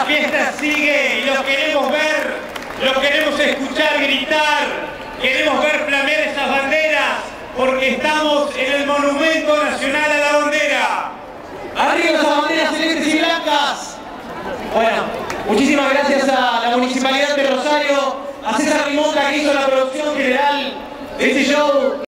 fiesta sigue y los queremos ver, los queremos escuchar gritar, queremos ver flamear esas banderas, porque estamos en el Monumento Nacional a la Bandera. ¡Arriba esas banderas celestes y blancas! Bueno, muchísimas gracias a la Municipalidad de Rosario, a César Rimonta que hizo la producción general de este show.